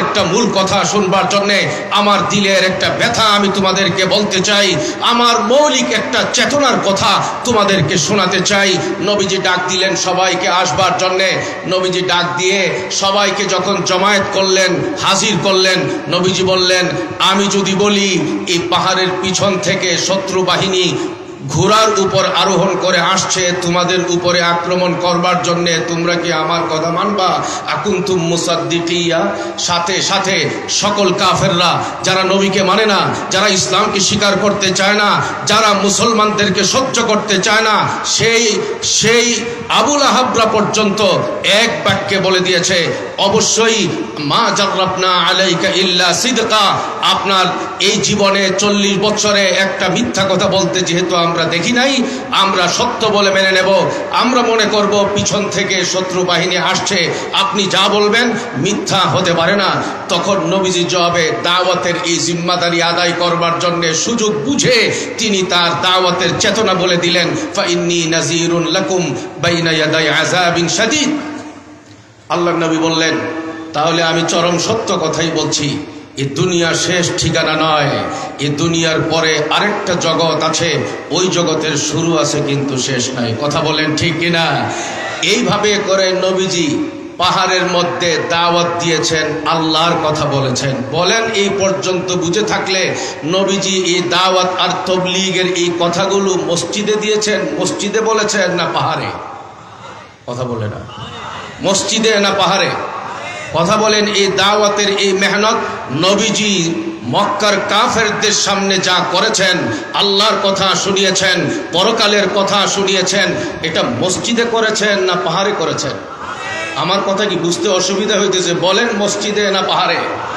একটা মূল কথা শুনবার জন্যে আমার দিলের একটা ব্যথা আমি তোমাদেরকে বলতে চাই, আমার মৌলিক একটা চেতনার কথা তোমাদেরকে শোনাতে চাই। নবীজি ডাক দিলেন সবাইকে আসবার জন্যে। নবীজি ডাক দিয়ে সবাইকে যখন জমায়েত করলেন, হাজির করলেন, নবীজি বললেন, আমি যদি বলি এই পাহাড়ের পিছন থেকে শত্রু বাহিনী ঘোড়ার উপর আরোহণ করে আসছে তোমাদের উপরে আক্রমণ করবার জন্য, তোমরা কি আমার কথা মানবা? আকুনতুম মুসাদ্দিকিয়া। সাথে সাথে সকল কাফেররা, যারা নবীকে মানে না, যারা ইসলামকে স্বীকার করতে চায় না, যারা মুসলমানদেরকে সহ্য করতে চায় না, সেই আবুল আহাবরা পর্যন্ত এক বাক্যে বলে দিয়েছে, অবশ্যই মা জাররাবনা আলাইকা ইল্লা সিদকা। আপনার এই জীবনে 40 বছরে একটা মিথ্যা কথা বলতে যেহেতু আমরা দেখি নাই, আমরা সত্য বলে মেনে নেব। আমরা মনে করব পিছন থেকে শত্রু বাহিনী আসছে, আপনি যা বলবেন মিথ্যা হতে পারে না। তখন নবীজি জবাবে দাওয়াতের এই জিম্মাদারি আদায় করবার জন্য সুযোগ বুঝে তিনি তার দাওয়াতের চেতনা বলে দিলেন, ফাইন্নী নাযীরুন লাকুম বাইনা ইয়াদাই আযাবিন শাদীদ। আল্লাহর নবী বললেন, তাহলে আমি চরম সত্য কথাই বলছি, এই দুনিয়া শেষ ঠিকানা নয়, এই দুনিয়ার পরে আরেকটা জগৎ আছে, ওই জগতের শুরু আছে কিন্তু শেষ নাই। কথা বলেন ঠিক কিনা? এইভাবে করে নবীজি পাহাড়ের মধ্যে দাওয়াত দিয়েছেন, আল্লাহর কথা বলেছেন। বলেন এই পর্যন্ত বুঝে থাকলে নবীজি এই দাওয়াত আর তবলিগের এই কথাগুলো মসজিদে দিয়েছেন, মসজিদে বলেছেন না পাহাড়ে? কথা বলে না, মসজিদে না পাহাড়ে? কথা বলেন। এই দাওয়াতের এই মেহনত নবীজি মক্কার কাফেরদের সামনে যা করেছেন, আল্লাহর কথা শুনিয়েছেন, পরকালের কথা শুনিয়েছেন, এটা মসজিদে করেছেন না পাহাড়ে করেছেন? আমার কথা কি বুঝতে অসুবিধা হইতেছে? বলেন মসজিদে না পাহাড়ে?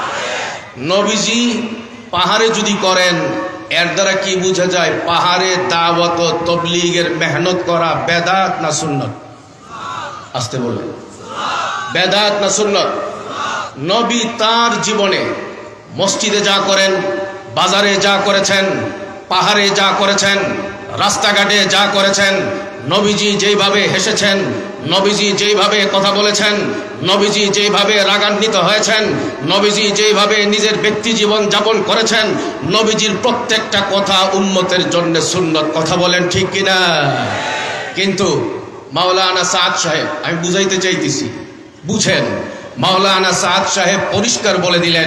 নবীজি পাহাড়ে যদি করেন, এর দ্বারা কি বোঝা যায়? পাহাড়ে দাওয়াত ও তবলিগের মেহনত করা বেদাত না সুন্নত? আসতে বললেন, বেদাত না সুন্নত? নবী তার জীবনে মসজিদে যা করেন, বাজারে যা করেছেন, পাহাড়ে যা করেছেন, রাস্তাঘাটে যা করেছেন, নবীজি যেইভাবে হেসেছেন, নবীজি যেইভাবে কথা বলেছেন, নবীজি যেইভাবে রাগান্বিত হয়েছেন, নবীজি যেইভাবে নিজের ব্যক্তি জীবন যাপন করেছেন, নবীজির প্রত্যেকটা কথা উম্মতের জন্য সুন্নত। কথা বলেন ঠিক কিনা? কিন্তু মাওলানা সাদ সাহেব, আমি বুঝাইতে চাইতেছি, বুঝেন, মাওলানা সাদ সাহেব পরিষ্কার বলে দিলেন,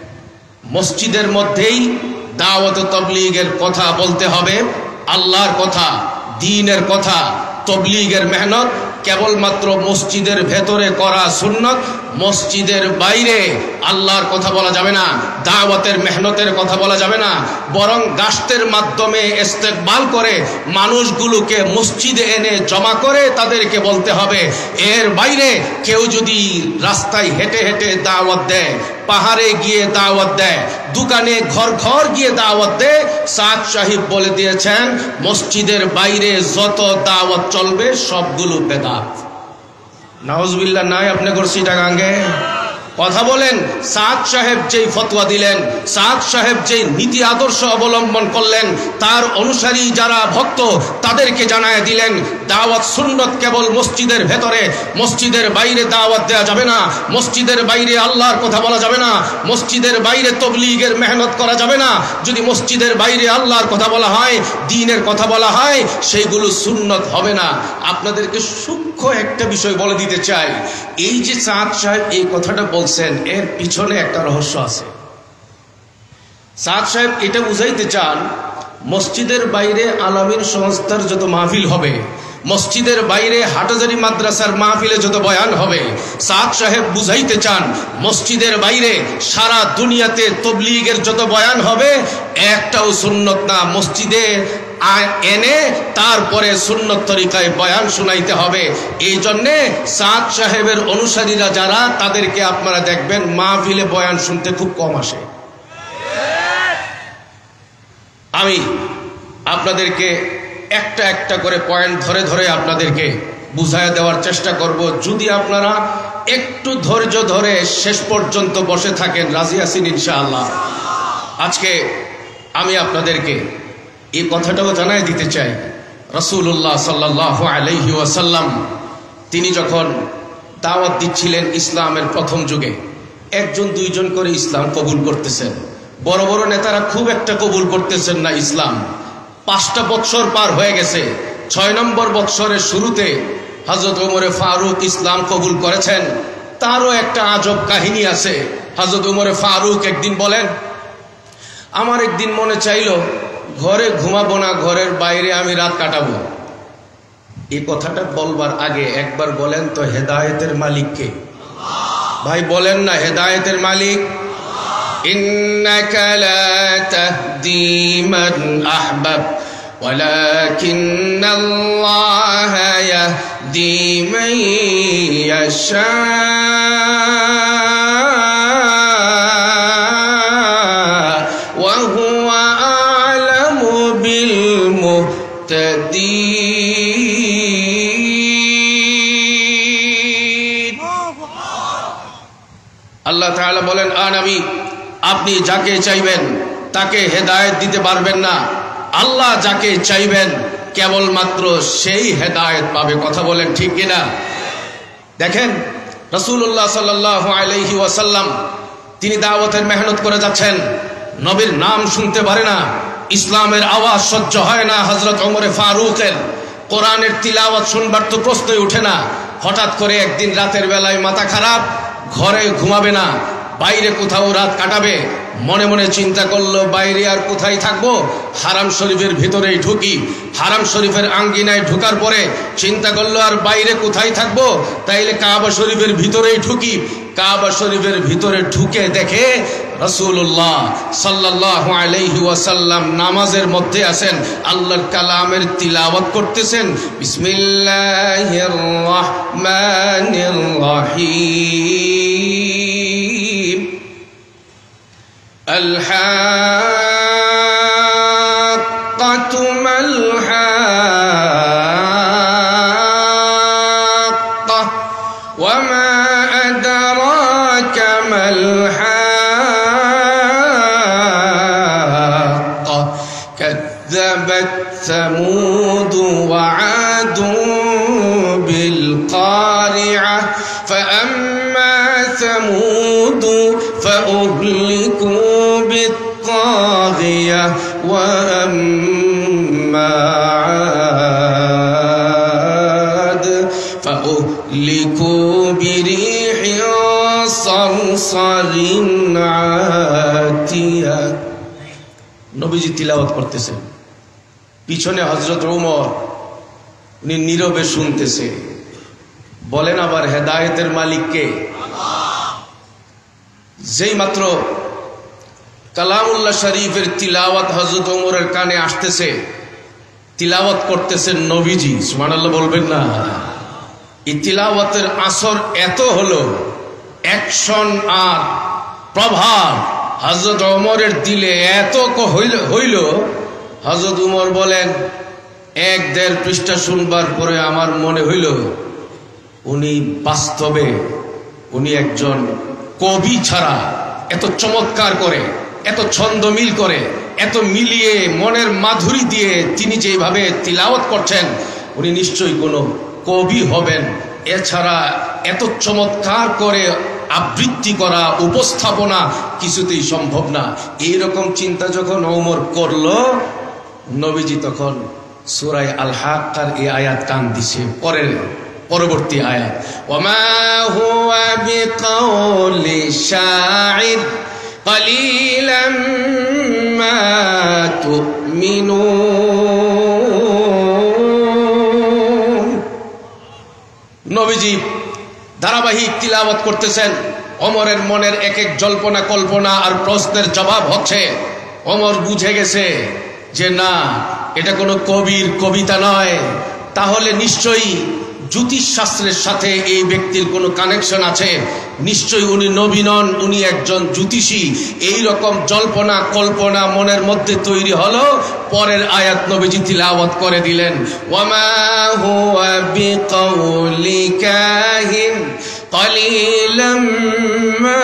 মসজিদের মধ্যেই দাওয়াত ও তবলিগের কথা বলতে হবে, আল্লাহর কথা, দ্বীনের কথা, তবলিগের মেহনত কেবলমাত্র মসজিদের ভেতরে করা সুন্নত। মসজিদের বাইরে আল্লাহর কথা বলা যাবে না, দাওয়াতের মেহনতের কথা বলা যাবে না, বরং গাস্তের মাধ্যমে ইস্তেকবাল করে মানুষগুলোকে মসজিদে এনে জমা করে তাদেরকে বলতে হবে। এর বাইরে কেউ যদি রাস্তায় হেঁটে হেঁটে দাওয়াত দেয়, পাহাড়ে গিয়ে দাওয়াত দেয়, দোকানে ঘর ঘর গিয়ে দাওয়াত দেয়, সাদ সাহেব বলে দিয়েছেন মসজিদের বাইরে যত দাওয়াত চলবে সবগুলো বেদাত। নাউজুবিল্লাহ নাই আপনি করছি টাঙ্গে? কথা বলেন। সাদ সাহেব যেই ফতোয়া দিলেন, সাদ সাহেব যেই নীতি আদর্শ অবলম্বন করলেন, তার অনুসারী যারা ভক্ত তাদেরকে জানায় দিলেন দাওয়াত সুন্নত কেবল মসজিদের ভেতরে, মসজিদের বাইরে দাওয়াত দেওয়া যাবে না, মসজিদের বাইরে আল্লাহর কথা বলা যাবে না, মসজিদের বাইরে তবলিগের মেহনত করা যাবে না। যদি মসজিদের বাইরে আল্লাহর কথা বলা হয়, দ্বীনের কথা বলা হয়, সেইগুলো সুন্নত হবে না। আপনাদেরকে সূক্ষ্ম একটা বিষয় বলে দিতে চাই, এই যে সাদ সাহেব এই কথাটা বলছেন, এর পিছনে একটা রহস্য আছে। সাদ সাহেব এটা বুঝাইতে চান, মসজিদের বাইরে আলামিন সংস্থার যত মাহফিল হবে, মসজিদের বাইরে হাটহাজারী মাদ্রাসার মাহফিলে যত বয়ান হবে, সাদ সাহেব বুঝাইতে চান মসজিদের বাইরে সারা দুনিয়াতে তবলিগের যত বয়ান হবে একটাও সুন্নত না, মসজিদে এনে তারপরে সুন্নত তরিকায় বয়ান শুনাইতে হবে। এই জন্যে সাদ সাহেবের অনুসারীরা যারা, তাদেরকে আপনারা দেখবেন মাহফিলে বয়ান শুনতে খুব কম আসে। আমি আপনাদেরকে একটা একটা করে পয়েন্ট ধরে ধরে আপনাদেরকে বুঝায় দেওয়ার চেষ্টা করব। যদি আপনারা একটু ধৈর্য ধরে শেষ পর্যন্ত বসে থাকেন, রাজি আছেন ইনশাআল্লাহ। আজকে আমি আপনাদেরকে এই কথাটাও জানাই দিতে চাই, রাসূলুল্লাহ সাল্লাল্লাহু আলাইহি ওয়াসাল্লাম তিনি যখন দাওয়াত দিচ্ছিলেন ইসলামের প্রথম যুগে, একজন দুইজন করে ইসলাম কবুল করতেছেন, বড় বড় নেতারা খুব একটা কবুল করতেছেন না ইসলাম। 5টা বৎসর পার হয়ে গেছে, 6 নম্বর বৎসরের শুরুতে হযরত ওমরে ফারুক ইসলাম কবুল করেছেন। তারও একটা আজব কাহিনী আছে। হযরত ওমরে ফারুক একদিন বলেন, আমার একদিন মনে চাইলো ঘরে ঘুমাবো না, ঘরের বাইরে আমি রাত কাটাবো। এই কথাটা বলবার আগে একবার বলেন তো হেদায়েতের মালিক কে? ভাই বলেন না, হেদায়েতের মালিক। ইন্নাকা লা তাহদি মান আহবাব ওয়ালাকিন্নাল্লাহা ইয়াহদি মান ইয়াশা ওয়া হুয়া আ'লামু বিল মুহতাদিন। আল্লাহ তাআলা বলেন, নবী আপনি যাকে চাইবেন তাকে হেদায়েত দিতে পারবেন না, আল্লাহ যাকে চাইবেন কেবলমাত্র সেই হেদায়েত পাবে। কথা বলেন ঠিক কিনা? দেখেন রাসূলুল্লাহ সাল্লাল্লাহু আলাইহি ওয়াসাল্লাম তিনি দাওয়াতের মেহনত করে যাচ্ছেন, নবীর নাম শুনতে পারে না, ইসলামের আওয়াজ সহ্য হয় না হযরত ওমরে ফারুকের, কোরআনের তিলাওয়াত শুনবার তো প্রশ্নই ওঠে না। হঠাৎ করে একদিন রাতের বেলায় মাথা খারাপ, ঘরে ঘুমাবে না, বাইরে কোথাও রাত কাটাবে। মনে মনে চিন্তা করলো বাইরে আর কোথায় থাকবো, হারাম শরীফের ভিতরেই ঢুকি। হারাম শরীফের আঙ্গিনায় ঢোকার পরে চিন্তা করলো আর বাইরে কোথায় থাকবো, তাইলে কাবা শরীফের ভিতরেই ঢুকি। কাবা শরীফের ভিতরে ঢুকে দেখে রাসূলুল্লাহ সাল্লাল্লাহু আলাইহি ওয়াসাল্লাম নামাজের মধ্যে আছেন, আল্লাহর কালামের তিলাওয়াত করতেছেন। বিসমিল্লাহির রাহমানির রাহিম। আল-হাক্কাতু মাল-হাক্কা ওয়া মা আদরাকা মাল-হাক্কা কাযযাবাত সামুদ ওয়া আদুন বিল-কারিআহ ফাআম্মা সামুদ ফাউহলিকু بالطاغية وأما عاد فأهلكوا بريح صرصر عاتية। নবীজি তিলাওয়াত করতেছেন, পিছনে হযরত ওমর উনি নীরবে শুনতেছে। বলেন আবার হেদায়েতের মালিক কে? যেই মাত্র কালামুল্লাহ শরীফের তিলাওয়াত হযরত ওমরের কানে আসতেছে, তিলাওয়াত করতেছেন নবীজি, সুবহানাল্লাহ বলবেন না? এই তিলাওয়াতের আসর এত হলো, অ্যাকশন আর প্রভাব হযরত ওমরের দিলে এত হইল, হযরত ওমর বলেন 1-1.5 পৃষ্ঠা শুনবার পরে আমার মনে হইল উনি বাস্তবে উনি একজন কবি ছাড়া এত চমৎকার করে, এত ছন্দ মিল করে, এত মিলিয়ে মনের মাধুরী দিয়ে তিনি যেভাবে তিলাওয়াত করছেন, উনি নিশ্চয়ই কোনো কবি হবেন। এছাড়া এত চমৎকার করে আবৃত্তি করা, উপস্থাপনা কিছুতেই সম্ভব না। এইরকম চিন্তা যখন ওমর করলো, নবীজি তখন সূরা আল-হাক্কার এই আয়াত কান দিছে। পরবর্তী আয়াত, ওমা হুয়া বিকাউলি শাইর قليلا ما تؤمنون। নবীজি ধারাবাহিক তিলাওয়াত করতেছেন, ওমরের মনের এক এক জল্পনা কল্পনা আর প্রশ্নের জবাব হচ্ছে। ওমর বুঝে গেছে যে না, এটা কোনো কবির কবিতা নয়, তাহলে নিশ্চয়ই জ্যোতিষশাস্ত্রের সাথে এই ব্যক্তির কোনো কানেকশন আছে, নিশ্চয়ই উনি নবী নন, উনি একজন জ্যোতিষী। এই রকম জল্পনা কল্পনা মনের মধ্যে তৈরি হলো। পরের আয়াত নবীজি তিলাওয়াত করে দিলেন, ওয়ামা হুয়া বিকাউলি কাহিন কলিলাম মা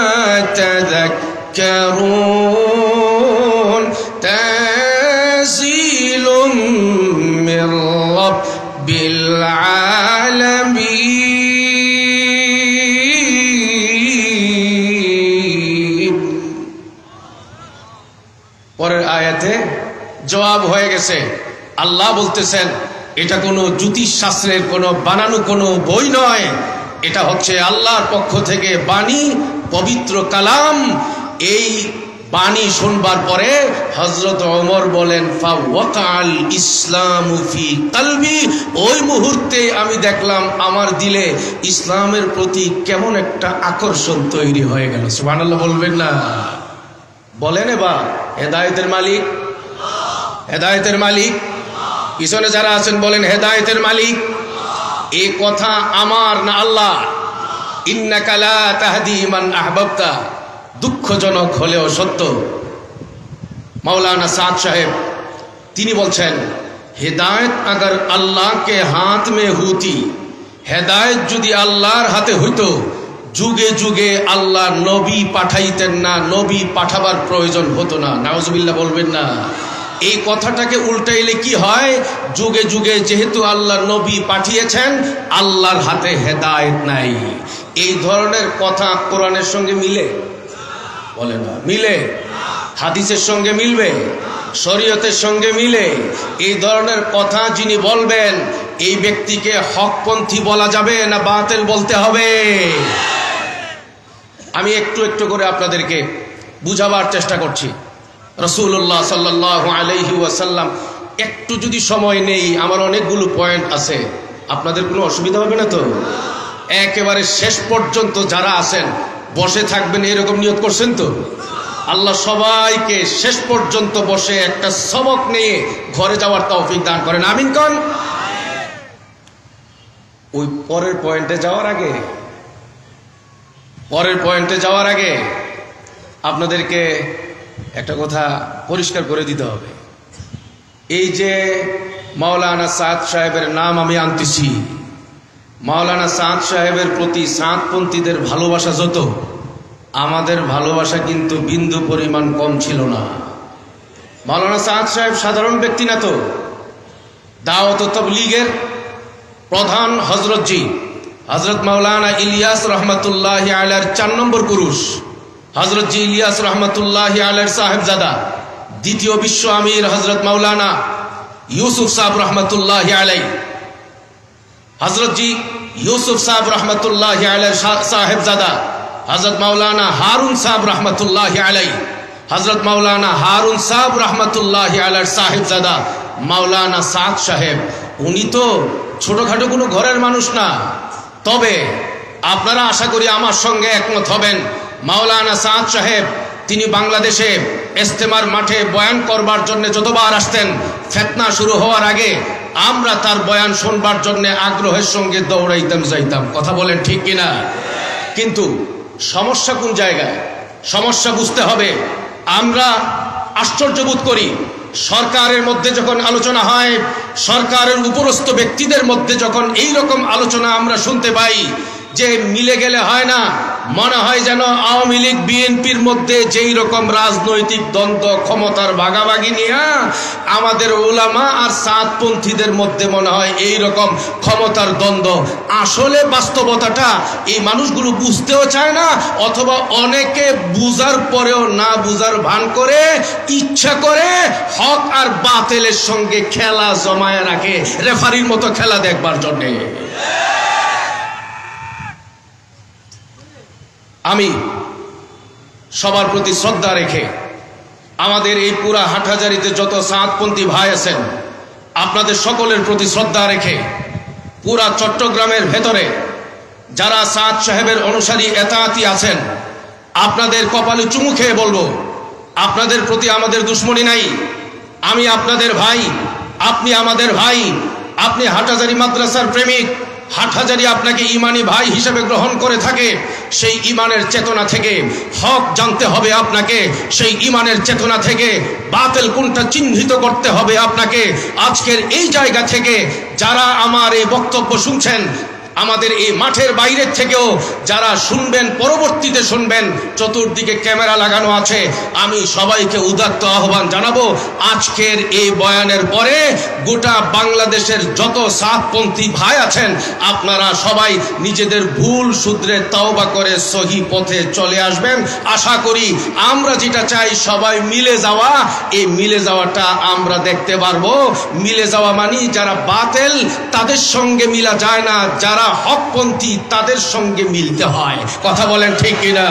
তাযাক্কারুন তানজিলুম মির রাব্বিল আলামিন। পরের আয়াতে জবাব হয়ে গেছে। আল্লাহ বলতেছেন এটা কোনো জ্যোতিষশাস্ত্রের কোনো বানানো কোনো বই নয়, এটা হচ্ছে আল্লাহর পক্ষ থেকে বাণী, পবিত্র কালাম। এই বাণী শুনবার পরে হযরত ওমর বলেন ফাওয়াকাল ইসলামু ফি কলবি, ওই মুহূর্তে আমি দেখলাম আমার দিলে ইসলামের প্রতি কেমন একটা আকর্ষণ তৈরি হয়ে গেল। সুবহানাল্লাহ বলবেন না? বলেন এবার হেদায়েতের মালিক, হেদায়েতের মালিক। পিছনে যারা আছেন বলেন হেদায়েতের মালিক। এই কথা আমার না আল্লাহ? ইন্নাকা লা তাহদি মান আহবাবতা, দুঃখজনক হলেও সত্য। মাওলানা সাদ সাহেব তিনি বলছেন হেদায়েত अगर अल्लाह के हाथ में होती, হেদায়েত যদি আল্লাহর হাতে হইতো যুগে যুগে আল্লাহ নবী পাঠাইতেন না, নবী পাঠাবার প্রয়োজন হতো না। নাউজুবিল্লাহ বলবেন না? এই কথাটাকে উল্টাইলে কি হয়, যুগে যুগে যেহেতু আল্লাহ নবী পাঠিয়েছেন আল্লাহর হাতে হেদায়েত নাই। এই ধরনের কথা কোরআনের সঙ্গে মিলে? বলে না মিলে। হাদিসের সঙ্গে মিলবে? শরীয়তের সঙ্গে মিলে? এই ধরনের কথা যিনি বলবেন এই ব্যক্তিকে হকপন্থী বলা যাবে না বাতিল বলতে হবে? আমি একটু একটু করে আপনাদেরকে বুঝাবার চেষ্টা করছি। রাসূলুল্লাহ সাল্লাল্লাহু আলাইহি ওয়াসাল্লাম, একটু যদি সময় নেই, আমার অনেকগুলো পয়েন্ট আছে, আপনাদের কোনো অসুবিধা হবে না তো? একেবারে শেষ পর্যন্ত যারা আছেন বসে থাকবেন এরকম নিয়ত করছেন তো? আল্লাহ সবাইকে শেষ পর্যন্ত বসে একটা সবক নিয়ে ঘরে যাওয়ার তৌফিক দান করেন, আমিন কোন? ওই পরের পয়েন্টে যাওয়ার আগে আপনাদেরকে একটা কথা পরিষ্কার করে দিতে হবে। এই যে মাওলানা সাদ সাহেবের নাম আমি আনতেছি, মাওলানা সাদ সাহেবের প্রতি সাদপন্থীদের ভালোবাসা যত, আমাদের ভালোবাসা কিন্তু বিন্দু পরিমাণ কম ছিল না। মাওলানা সাদ সাহেব সাধারণ ব্যক্তি না তো, দাওয়াত ও তাবলীগের প্রধান হযরতজি হযরত মাওলানা ইলিয়াস রহমাতুল্লাহি আলাইহির 4 নম্বর পুরুষ, হযরতজি ইলিয়াস রহমাতুল্লাহি আলাইহির সাহেবজাদা, দ্বিতীয় বিশ্ব আমির হযরত মাওলানা ইউসুফ সাহেব রহমাতুল্লাহি আলাইহি, হযরতজি ইউসুফ সাহেব রহমাতুল্লাহি আলাইহির সাহেবজাদা হযরত মাওলানা হারুন সাহেব রহমাতুল্লাহি আলাইহি, হযরত মাওলানা হারুন সাহেব রহমাতুল্লাহি আলাইহির সাহেবজাদা মাওলানা সাদ সাহেব। উনি তো ছোটখাটো কোনো ঘরের মানুষ না। তবে আপনারা আশা করি আমার সঙ্গে একমত হবেন, মাওলানা সাদ সাহেব তিনি বাংলাদেশে ইস্তেমার মাঠে বয়ান করবার জন্য যতবার আসতেন, ফিতনা শুরু হওয়ার আগে আমরা তার বয়ান শুনবার জন্য আগ্রহের সঙ্গে দৌড়াইতাম যাইতাম। কথা বলেন ঠিক কিনা? কিন্তু সমস্যা কোন জায়গায়? সমস্যা বুঝতে হবে। আমরা আশ্চর্য বোধ করি সরকারের মধ্যে যখন আলোচনা হয়, সরকারের উপরস্থ ব্যক্তিদের মধ্যে যখন এই রকম আলোচনা আমরা শুনতে পাই যে মিলে গেলে হয় না, মনে হয় যেন আওয়ামী লীগ বিএনপির মধ্যে যেই রকম রাজনৈতিক দ্বন্দ্ব, ক্ষমতার ভাগাভাগি নিয়ে আমাদের উলামা আর সাদপন্থীদের মধ্যে মনে হয় এই রকম ক্ষমতার দ্বন্দ্ব। আসলে বাস্তবতাটা এই মানুষগুলো বুঝতেও চায় না, অথবা অনেকে বুঝার পরেও না বুঝার ভান করে ইচ্ছা করে হক আর বাতিলের সঙ্গে খেলা জমায় রাখে, রেফারির মতো খেলা দেখবার জন্যে। আমি সবার প্রতি শ্রদ্ধা রেখে আমাদের এই পুরা হাটহাজারীতে যত সাদপন্থী ভাই আছেন আপনাদের সকলের প্রতি শ্রদ্ধা রেখে পুরা চট্টগ্রামের ভেতরে যারা সাদ সাহেবের অনুসারী এতাআতি আছেন আপনাদের কপালে চুমু খেয়ে বলবো, আপনাদের প্রতি আমাদের দুশ্মনী নাই। আমি আপনাদের ভাই, আপনি আমাদের ভাই। আপনি হাটহাজারী মাদ্রাসার প্রেমিক, হাটহাজারী আপনাকে ইমানি ভাই হিসেবে গ্রহণ করে থাকে। সেই ইমানের চেতনা থেকে হক জানতে হবে আপনাকে, সেই ইমানের চেতনা থেকে বাতিল কোনটা চিহ্নিত করতে হবে আপনাকে। আজকের এই জায়গা থেকে যারা আমার এই বক্তব্য শুনছেন আমাদের এই মাঠের বাইরের থেকেও যারা শুনবেন, পরবর্তীতে শুনবেন, চতুর্দিকে ক্যামেরা লাগানো আছে, আমি সবাইকে উদাত্ত আহ্বান জানাবো, আজকের এই বয়ানের পরে গোটা বাংলাদেশের যত সাতপন্থী ভাই আছেন, আপনারা সবাই নিজেদের ভুল শুধরে তওবা করে সহি পথে চলে আসবেন। আশা করি আমরা যেটা চাই সবাই মিলে যাওয়া, এই মিলে যাওয়াটা আমরা দেখতে পারবো। মিলে যাওয়া মানে যারা বাতিল তাদের সঙ্গে মিলা যায় না, যারা হকপন্থী তাদের সঙ্গে মিলতে হয়। কথা বলেন ঠিক কিনা?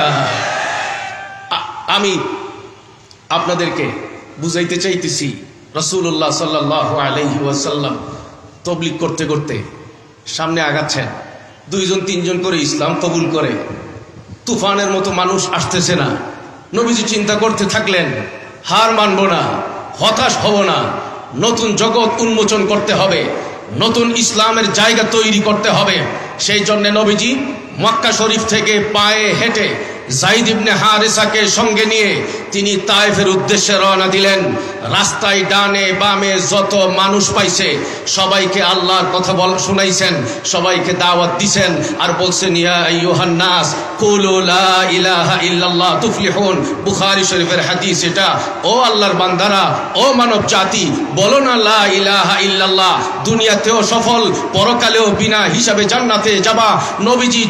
আমি আপনাদেরকে বুঝাইতে চাইতেছি, রাসূলুল্লাহ সাল্লাল্লাহু আলাইহি ওয়াসাল্লাম তাবলীগ করতে করতে সামনে আগাচ্ছেন, 2-3 করে ইসলাম কবুল করে, তুফানের মতো মানুষ আসতেছে না। নবীজি চিন্তা করতে থাকলেন, হার মানব না, হতাশ হব না, নতুন জগৎ উন্মোচন করতে হবে, নতুন ইসলামের জায়গা তৈরি করতে হবে। সেই জন্য নবীজি মক্কা শরীফ থেকে পায়ে হেঁটে যায়েদ ইবনে হারেসাকে সঙ্গে নিয়ে তিনি তায়েফের উদ্দেশ্যে রওনা দিলেন। রাস্তায় ডানে বামে যত মানুষ পাইছে সবাইকে আল্লাহর কথা শুনাইছেন, সবাইকে দাওয়াত দিছেন, আর বলছেন ইয়া আইয়ুহান নাস কুলু লা ইলাহা ইল্লাল্লাহ তুফলিহুন। বুখারী শরীফের হাদিস এটা। ও আল্লাহর বান্দারা, ও মানব জাতি, বলো না লা ইলাহা ইল্লাল্লাহ, দুনিয়াতেও সফল, পরকালেও বিনা হিসাবে জান্নাতে যাবা। নবীজি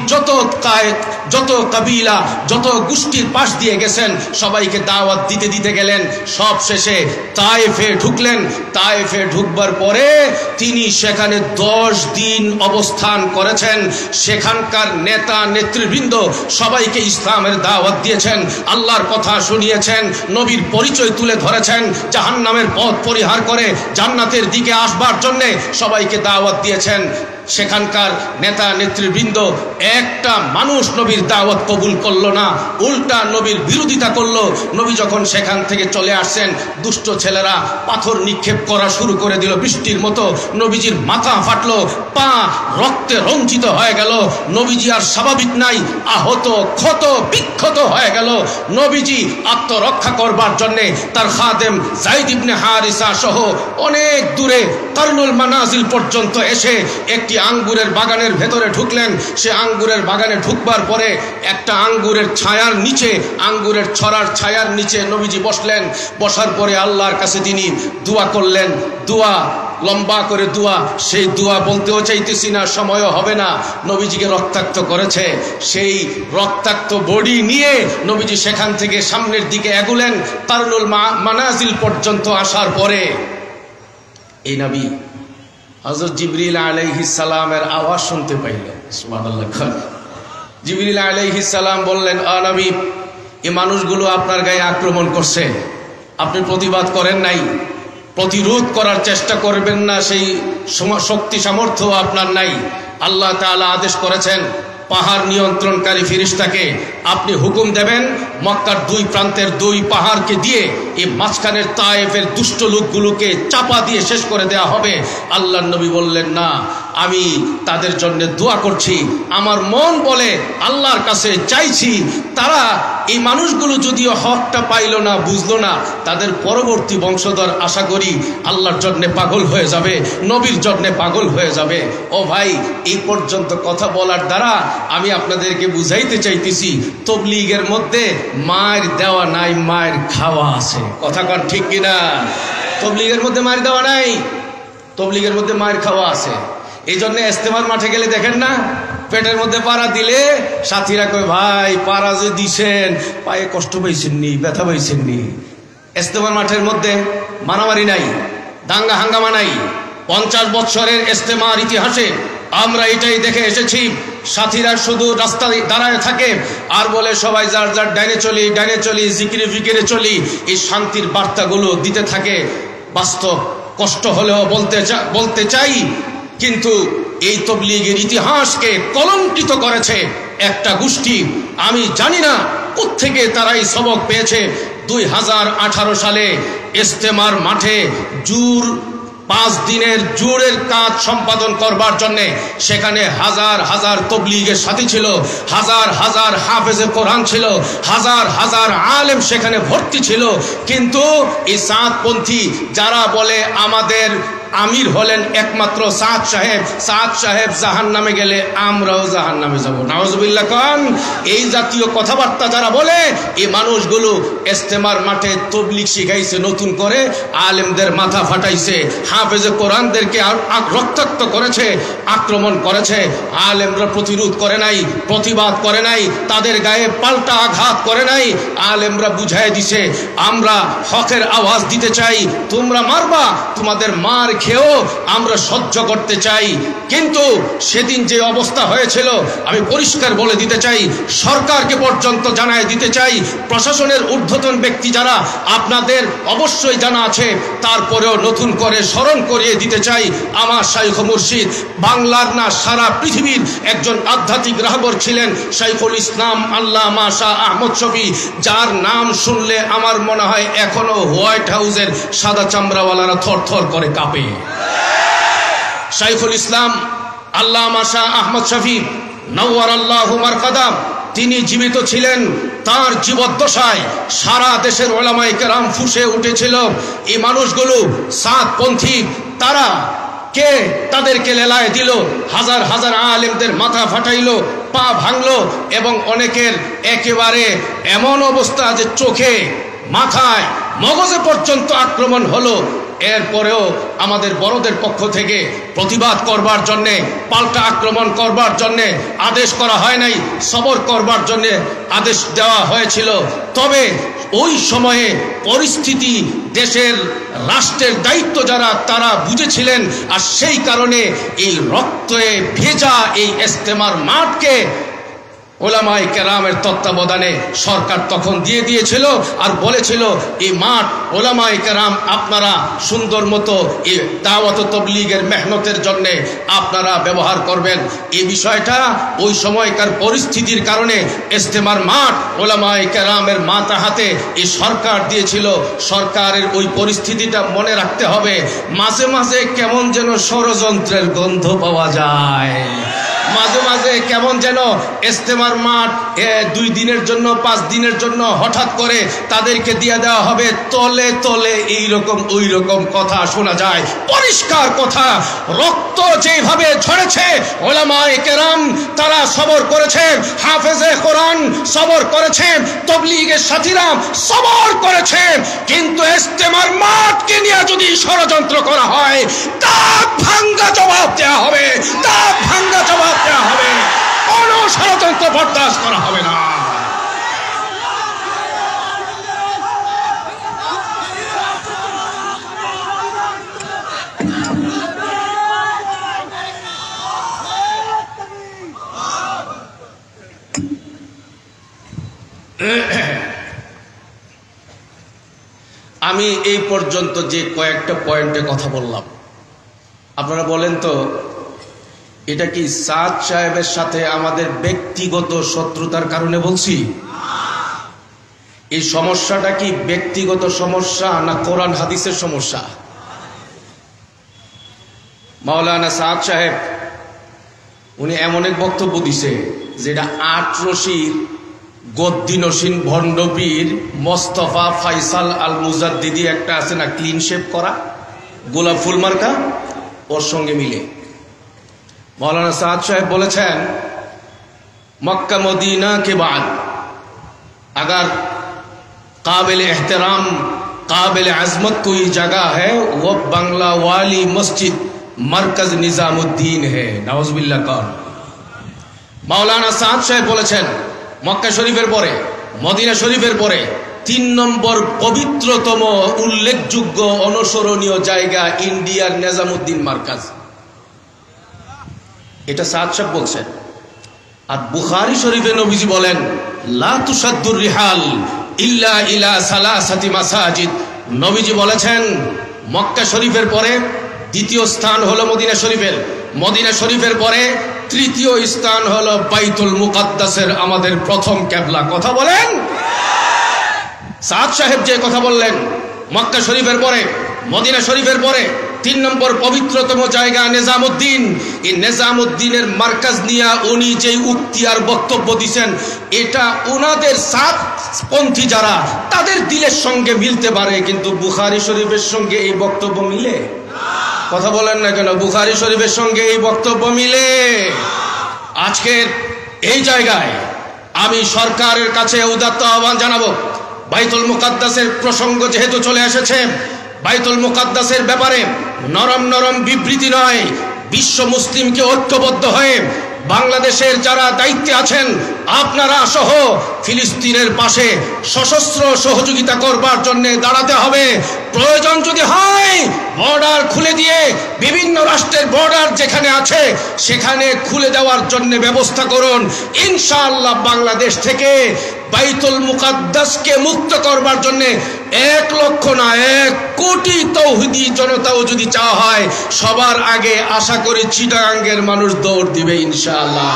যত কাবিলা, যত গোষ্ঠীর পাশ দিয়ে গেছেন, সবাইকে দাওয়াত দিতে দিতে গেলেন। সব শেষে তায়েফে ঢুকলেন। তায়েফে ঢুকবার পরে তিনি সেখানে 10 দিন অবস্থান করেছেন। সেখানকার নেতা নেতৃবৃন্দ সবাইকে ইসলামের দাওয়াত দিয়েছেন, আল্লাহর কথা শুনিয়েছেন, নবীর পরিচয় তুলে ধরেছেন, জাহান্নামের পথ পরিহার করে জান্নাতের দিকে আসবার জন্যে সবাইকে দাওয়াত দিয়েছেন। সেখানকার নেতা নেতৃবৃন্দ একটা মানুষ নবীর দাওয়াত কবুল করলো না, উল্টা নবীর বিরোধিতা করলো। নবী যখন সেখান থেকে চলে আসছেন, দুষ্ট ছেলেরা পাথর নিক্ষেপ করা শুরু করে দিল বৃষ্টির মতো। নবীজির মাথা ফাটলো, পা রক্তে রঞ্জিত হয়ে গেল। নবীজি আর স্বাভাবিক নাই, আহত ক্ষত বিক্ষত হয়ে গেল। নবীজি আত্মরক্ষা করবার জন্যে তার খাদেম যায়েদ ইবনে হারেসা সহ অনেক দূরে কারনুল মানাজিল পর্যন্ত এসে একটি আঙ্গুরের বাগানের ভেতরে ঢুকলেন। সে আঙ্গুরের বাগানে ঢুকবার পরে একটা আঙ্গুরের ছায়ার নিচে, আঙ্গুরের ছড়ার ছায়ার নিচে নবীজি বসলেন। বসার পরে আল্লাহর কাছে তিনি দোয়া করলেন। দোয়া, লম্বা করে দোয়া, সেই দোয়া বলতেও চাইতেছি না, সময়ও হবে না। নবীজিকে রক্তাক্ত করেছে। সেই রক্তাক্ত বডি নিয়ে নবীজি সেখান থেকে সামনের দিকে এগুলেন। কারনুল মানাজিল পর্যন্ত আসার পরে এই নবী হযরত জিবরিল আলাইহিস সালামের আওয়াজ শুনতে পাইলেন। সুবহানাল্লাহ। জিবরিল আলাইহিস সালাম বললেন, আ নবী, এই মানুষগুলো আপনার গায়ে আক্রমণ করছে, আপনি প্রতিবাদ করেন নাই, প্রতিরোধ করার চেষ্টা করবেন না, সেই শক্তি সামর্থ্য আপনার নাই। আল্লাহ তাআলা আদেশ করেছেন, পাহাড় নিয়ন্ত্রণকারী ফেরেশতাকে আপনি হুকুম দেবেন, মক্কার 2 প্রান্তের 2 পাহাড়কে দিয়ে এই মাঝখানের তায়েফের দুষ্ট লোকগুলোকে চাপা দিয়ে শেষ করে দেয়া হবে। আল্লাহর নবী বললেন, না, আমি তাদের জন্য দোয়া করছি, আমার মন বলে আল্লাহর কাছে চাইছি, তারা এই মানুষগুলো যদিও হকটা পাইল না, বুঝলো না, তাদের পরবর্তী বংশধর আশা করি আল্লাহর জন্য পাগল হয়ে যাবে, নবীর জন্য পাগল হয়ে যাবে। ও ভাই, এই পর্যন্ত কথা বলার দ্বারা আমি আপনাদেরকে বুঝাইতে চাইতেছি, তাবলীগের মধ্যে মার দেওয়া নাই, মার খাওয়া আছে। কথা কন ঠিক কিনা? তাবলীগের মধ্যে মার দেওয়া নাই, তাবলীগের মধ্যে মার খাওয়া আছে। এই জন্য ইজতেমার মাঠে গেলে দেখেন না, পেটের মধ্যে পাড়া দিলে সাথীরা কয়, ভাই পাড়া যে দিছেন, পায়ে কষ্ট পাইছেন নি, ব্যথা পাইছেন নি? ইজতেমার মাঠের মধ্যে মারামারি নাই, দাঙ্গা হাঙ্গামা নাই। 50 বছরের ইজতেমার ইতিহাসে আমরা এটাই দেখে এসেছি, সাথীরা শুধু রাস্তায় দাঁড়ায় থাকে আর বলে সবাই যার যার ডাইনে চলি, ডাইনে চলি, জিকিরে ফিকিরে চলি, এই শান্তির বার্তাগুলো দিতে থাকে। বাস্তব কষ্ট হলেও বলতে চাই, কিন্তু এই তাবলীগের ইতিহাসকে কলঙ্কিত করেছে একটা গোষ্ঠী। আমি জানি না কোত্থেকে তারা এই সবক পেয়েছে। 2018 সালে ইজতেমার মাঠে 5 দিনের জোরের কাজ সম্পাদন করবার জন্যে সেখানে হাজার হাজার তাবলীগের সাথী ছিল, হাজার হাজার হাফেজে কোরআন ছিল, হাজার হাজার আলেম সেখানে ভর্তি ছিল। কিন্তু এই সাতপন্থী যারা বলে আমাদের আমির হলেন একমাত্র সাদ সাহেব। সাদ সাহেব জাহান্নামে গেলে আমরাও জাহান্নামে যাব। নাউজুবিল্লাহ খান। এই জাতীয় কথাবার্তা যারা বলে, এই মানুষগুলো ইস্তেমার মাঠে তবলিগ শিখাইছে নতুন করে, আলেমদের মাথা ফাটাইছে, হাফেজে কোরআনদেরকে রক্তাক্ত করেছে, আক্রমণ করেছে। আলেমরা প্রতিরোধ করে নাই, প্রতিবাদ করে নাই, তাদের গায়ে পাল্টা আঘাত করে নাই। আলেমরা বুঝাই দিছে আমরা হকের আওয়াজ দিতে চাই, তোমরা মারবা, তোমাদের মার খেয়েও আমরা সহ্য করতে চাই। কিন্তু সেদিন যে অবস্থা হয়েছিল আমি পরিষ্কার বলে দিতে চাই, সরকারকে পর্যন্ত জানায় দিতে চাই, প্রশাসনের ঊর্ধ্বতন ব্যক্তি যারা আপনাদের অবশ্যই জানা আছে, তারপরেও নতুন করে স্মরণ করিয়ে দিতে চাই, আমার শাইখ মুর্শিদ বাংলার না সারা পৃথিবীর একজন আধ্যাত্মিক রাহবর ছিলেন শাইখুল ইসলাম আল্লামা শাহ আহমদ শফী, যার নাম শুনলে আমার মনে হয় এখনো হোয়াইট হাউসের সাদা চামড়াওয়ালারা থরথর করে কাঁপে। শাইখুল ইসলাম আল্লামা শাহ আহমদ শফী নওয়ারাল্লাহু মারকাদাম, তিনি জীবিত ছিলেন। তার জীবদ্দশায় সারা দেশের উলামায়ে কেরাম ফুঁসে উঠেছিল। এই মানুষগুলো সাতপন্থী, তারা কে তাদেরকে লেলায় দিল, হাজার হাজার আলেমদের মাথা ফাটাইলো, পা ভাঙলো, এবং অনেকের একেবারে এমন অবস্থা যে চোখে, মাথায়, মগজে পর্যন্ত আক্রমণ হলো। এরপরেও আমাদের বড়দের পক্ষ থেকে প্রতিবাদ করবার জন্যে, পাল্টা আক্রমণ করবার জন্যে আদেশ করা হয় নাই, সবর করবার জন্যে আদেশ দেওয়া হয়েছিল। তবে ওই সময়ে পরিস্থিতি, দেশের রাষ্ট্রের দায়িত্ব যারা, তারা বুঝেছিলেন, আর সেই কারণে এই রক্তে ভেজা এই ইস্তেমার মাঠকে ওলামায়ে কেরামের তত্ত্বাবধানে সরকার তখন দিয়ে দিয়েছিল, আর বলেছিল এই মাঠ ওলামায়ে কেরাম আপনারা সুন্দর মতো এই দাওয়াত ও তবলিগের মেহনতের জন্য আপনারা ব্যবহার করবেন। এই বিষয়টা ওই সময়কার পরিস্থিতির কারণে ইস্তেমার মাঠ ওলামায়ে কেরামের মাথা হাতে এই সরকার দিয়েছিল। সরকারের ওই পরিস্থিতিটা মনে রাখতে হবে। মাঝে মাঝে কেমন যেন ষড়যন্ত্রের গন্ধ পাওয়া যায়, মাঝে মাঝে কেমন যেন ইস্তেমার মাঠ 2 দিনের জন্য, 5 দিনের জন্য হঠাৎ করে তাদেরকে দিয়ে দেওয়া হবে। তলে তলে এইরকম ওই রকম কথা শোনা যায়, পরিষ্কার কথা। রক্ত যেভাবে ঝরেছে, উলামায়ে কেরাম তারা সবর করেছেন, হাফেজে কোরআন সবর করেছেন, তবলিগের সাথীরা সবর করেছেন। কিন্তু ইস্তেমার মাঠকে নিয়ে যদি ষড়যন্ত্র করা হয়, দাঁত ভাঙ্গা জবাব দেওয়া হবে, দাঁত ভাঙ্গা জবাব দেওয়া হবে। কোনো ষড়যন্ত্র বরদাস্ত করা হবে না। আমি এই পর্যন্ত যে কয়েকটা পয়েন্টে কথা বললাম, আপনারা বলেন তো, এটা কি সাদ সাহেবের সাথে আমাদের ব্যক্তিগত শত্রুতার কারণে বলছি? এই সমস্যাটা কি ব্যক্তিগত সমস্যা না কোরআন হাদিসের সমস্যা? মাওলানা সাদ সাহেব উনি এমন এক বক্তব্য দিছে যেটা 8 রশির গদ্দিনসীন ভণ্ডপীর মোস্তফা ফাইসাল আল মুজাদ্দিদি একটা আছে না, ক্লিন শেপ করা, গোলাপ ফুল মার্কা, ওর সঙ্গে মিলে। मौलाना साद साहब बोलेছেন मक्का मदीना के बाद अगर काबिल एहतराम काबिल अजमत कोई जगह है वो बंगला वाली मस्जिद मरकज निजामुद्दीन है। नाउजुबिल्लाह कौन? मौलाना साद साहब बोलेছেন मक्का शरीफের পরে, মদিনা শরীফের পরে 3 নম্বর পবিত্রতম উল্লেখযোগ্য অনুসরণীয় জায়গা ইন্ডিয়ার নিজামুদ্দিন মার্কাজ। এটা সাদ সাহেব বলছেন। আর বুখারী শরীফে নবীজি বলেন লা তুসাদ্দুর রিহাল ইল্লা ইলা সালাসাতি মাসাজিদ। নবীজি বলেছেন মক্কা শরীফের পরে দ্বিতীয় স্থান হলো মদিনা শরীফের, মদিনা শরীফের পরে তৃতীয় স্থান হলো বাইতুল মুকাদ্দাসের আমাদের প্রথম কিবলা। কথা বলেন। সাদ সাহেব যে কথা বললেন মক্কা শরীফের পরে, মদিনা শরীফের পরে 3 নম্বর পবিত্রতম জায়গা নিজামুদ্দিন, এই নিজামুদ্দিনের মার্কাজ নিয়ে উনি যে উক্তি আর বক্তব্য দিয়েছেন, এটা ওনাদের সাতপন্থী যারা তাদের দিলের সঙ্গে মিলতে পারে, কিন্তু বুখারী শরীফের সঙ্গে এই বক্তব্য মিলে? কথা বলেন না কেন? বুখারী শরীফের সঙ্গে এই বক্তব্য মিলে? আজকের এই জায়গায় আমি সরকারের কাছে উদাত্ত আহ্বান জানাবো, বাইতুল মুকাদ্দাসের প্রসঙ্গ যেহেতু চলে এসেছে, বাইতুল মুকাদ্দাসের ব্যাপারে নরম নরম বিবৃতি নয়, বিশ্ব মুসলিমকে ঐক্যবদ্ধ হয়ে বাংলাদেশের যারা দায়িত্বে আছেন আপনারা সহ ফিলিস্তিনের পাশে সশস্ত্র সহযোগিতা করবার জন্য দাঁড়াতে হবে। প্রয়োজন যদি হয় বর্ডার খুলে দিয়ে বিভিন্ন রাষ্ট্রের বর্ডার যেখানে আছে সেখানে খুলে দেওয়ার জন্য ব্যবস্থা করুন। ইনশাআল্লাহ বাংলাদেশ থেকে বাইতুল মুকাদ্দাসকে মুক্ত করবার জন্য 1 লক্ষ না 1 কোটি তৌহিদি জনতাও যদি চাওয়া হয়, সবার আগে আশা করি চিটাগাঙ্গের মানুষ দৌড় দিবে ইনশাআল্লাহ।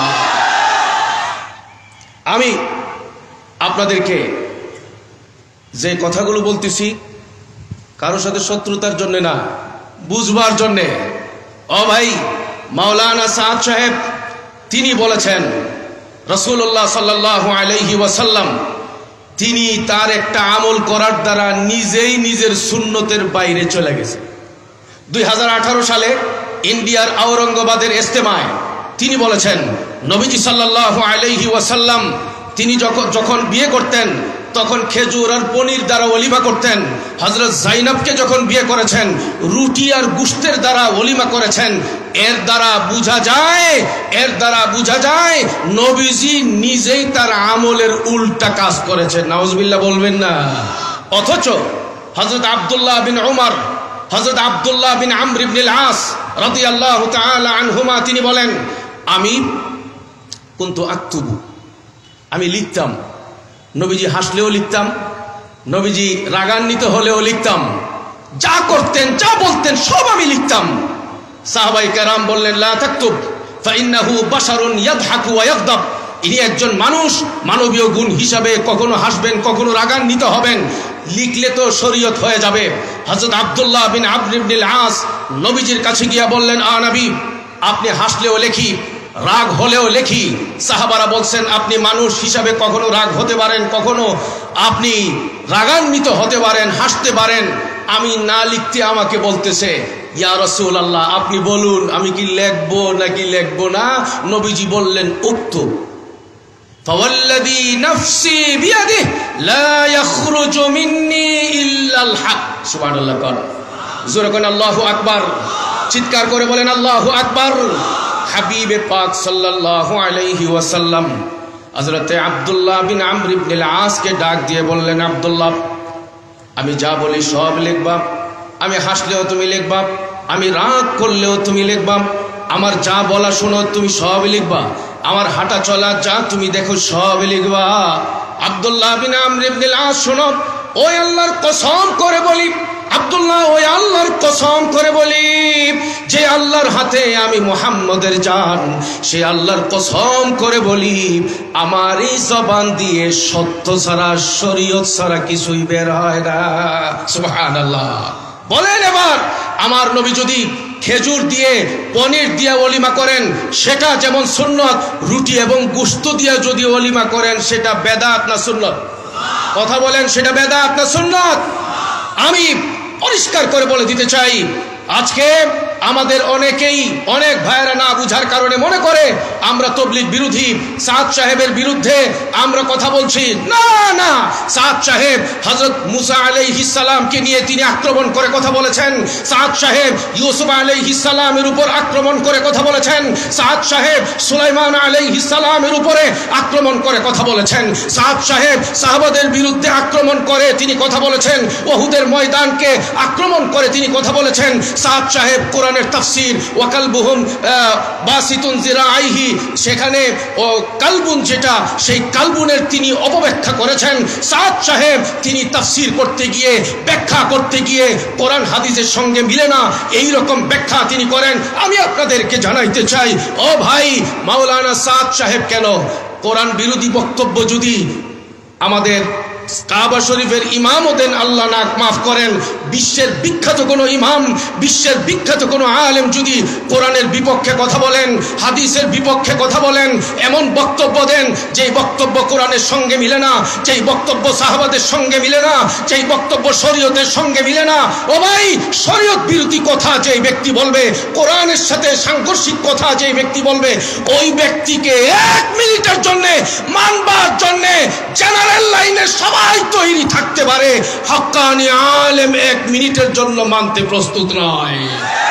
আমি আপনাদেরকে যে কথাগুলো বলতেছি কারোর সাথে শত্রুতার জন্য না, বুঝবার জন্যে। ও ভাই, মাওলানা সাদ সাহেব তিনি বলেছেন রাসূলুল্লাহ সাল্লাল্লাহু আলাইহি ওয়াসাল্লাম তিনি তার একটা আমল করার দ্বারা নিজেই নিজের সুন্নতের বাইরে চলে গেছে। 2018 সালে ইন্ডিয়ার আওরঙ্গাবাদের ইজতেমায় তিনি বলেছেন নবীজি সাল্লাল্লাহু আলাইহি ওয়াসাল্লাম তিনি যখন বিয়ে করতেন তখন খেজুর আর পনির দ্বারা ওলিমা করতেন। হযরত জাইনবকে যখন বিয়ে করেছেন রুটি আর গোশতের দ্বারা ওলিমা করেছেন। এর দ্বারা বোঝা যায় নবীজি নিজেই তার আমলের উল্টা কাজ করেছেন। নাউজুবিল্লাহ বলবেন না? অথচ হযরত আব্দুল্লাহ বিন উমর, হযরত আব্দুল্লাহ বিন আমর ইবনে আস রাদিয়াল্লাহু তাআলা আনহুমা তিনি বলেন আমি কুনতু আক্তুবু, আমি লিখতাম। নবীজি হাসলেও লিখতাম, নবীজি রাগান্বিত হলেও লিখতাম, যা করতেন যা বলতেন সব আমি লিখতাম। সাহাবায়ে কেরাম বললেন লা তাকতুব ফাইন্নাহু বাশারুন ইয়াদহাকু ওয়া ইয়াগদাব, ইনি একজন মানুষ, মানবীয় গুণ হিসাবে কখনো হাসবেন কখনো রাগান্বিত হবেন, লিখলে তো শরীয়ত হয়ে যাবে। হযরত আব্দুল্লাহ বিন আমর ইবনে আস নবীজির কাছে গিয়া বললেন আ নবী, আপনি হাসলেও লেখি রাগ হলেও লেখি। সাহাবারা বলছেন আপনি মানুষ হিসাবে কখনো রাগ হতে পারেন, কখনো আপনি রাগান্বিত হতে পারেন, হাসতে পারেন, আমি না লিখতে আমাকে বলতেছে ইয়া রাসূলুল্লাহ আপনি বলুন আমি কি লিখবো নাকি লিখবো না? নবীজি বললেন উক্তুব ফাওয়াল্লাযী নাফসি বিয়াদিহি লা ইয়াখরুজু মিন্নী ইল্লাল হক। সুবহানাল্লাহ। জোরে কোন আল্লাহু আকবার, চিৎকার করে বলেন আল্লাহু আকবার। হাবিবে পাক সাল্লাল্লাহু আলাইহি ওয়াসাল্লাম হযরতে আব্দুল্লাহ বিন আমর ইবনে আস কে ডাক দিয়ে বললেন আব্দুল্লাহ আমি যা বলি সব লিখবা, আমি হাসলেও তুমি লিখবা, আমি রাগ করলেও তুমি লিখবা, আমার যা বলা শোনো তুমি সব লিখবা, আমার হাঁটা চলা যা তুমি দেখো সব লিখবা। আব্দুল্লাহ বিন আমর ইবনে আস শোনো, ওই আল্লাহর কসম করে বলি আব্দুল্লাহ, ওই আল্লাহর কসম করে বলি যে আল্লাহর হাতে আমি মুহাম্মদের জান, সে আল্লাহর কসম করে বলি আমার এই জবান দিয়ে সত্য ছাড়া শরীয়ত ছাড়া কিছুই বের হয় না। সুবহানাল্লাহ। বলেন এবার আমার নবী যদি খেজুর দিয়ে পনির দিয়ে ওলিমা করেন সেটা যেমন সুন্নত, রুটি এবং গোশত দিয়ে যদি ওলিমা করেন সেটা বেদাত না সুন্নত? কথা বলেন, সেটা বেদাত না সুন্নত? আমি পরিষ্কার করে বলে দিতে চাই আজকে আমাদের অনেকেই অনেক ভাইয়েরা না বুঝার কারণে মনে করে আমরা তাবলীগ বিরোধী, সাদ সাহেবের বিরুদ্ধে আমরা কথা বলছি। না না, সাদ সাহেব হযরত মুসা আলাইহিস সালামকে নিয়ে তিনি আক্রমণ করে কথা বলেছেন, সাদ সাহেব ইউসুফ আলাইহিস সালামের উপর আক্রমণ করে কথা বলেছেন, সাদ সাহেব সুলাইমান আলাইহিস সালামের উপরে আক্রমণ করে কথা বলেছেন, সাদ সাহেব সাহাবাদের বিরুদ্ধে আক্রমণ করে তিনি কথা বলেছেন, উহুদের ময়দানকে আক্রমণ করে তিনি কথা বলেছেন। সাদ সাহেব কোরআনের তাফসীর ওয়া কালবুহুম বাসিতুন জিরাইহি, সেখানে ও কালবুন যেটা সেই কালবুনের তিনি অপব্যাখ্যা করেছেন। সাদ সাহেব তিনি তাফসীর করতে গিয়ে ব্যাখ্যা করতে গিয়ে কোরআন হাদিসের সঙ্গে মিলে না এই রকম ব্যাখ্যা তিনি করেন। আমি আপনাদেরকে জানাইতে চাই ও ভাই, মাওলানা সাদ সাহেব কেন কোরআন বিরোধী বক্তব্য যদি আমাদের কাবা শরীফের ইমামও দেন আল্লাহ নাক মাফ করেন, বিশ্বের বিখ্যাত কোনো ইমাম, বিশ্বের বিখ্যাত কোনো আলেম যদি কোরআনের বিপক্ষে কথা বলেন, হাদিসের বিপক্ষে কথা বলেন, এমন বক্তব্য দেন যেই বক্তব্য কোরআনের সঙ্গে মিলে না, যেই বক্তব্য সাহাবাদের সঙ্গে মিলে না, যেই বক্তব্য শরীয়তের সঙ্গে মিলে না, ও ভাই শরীয়ত বিরোধী কথা যেই ব্যক্তি বলবে, কোরআনের সাথে সাংঘর্ষিক কথা যেই ব্যক্তি বলবে, ওই ব্যক্তিকে 1 মিনিটের জন্য মানবার জন্য জেনারেল লাইনে সবাই তৈরি থাকতে পারে, হক্কানি আলেম 1 মিনিটের জন্য মানতে প্রস্তুত নয়।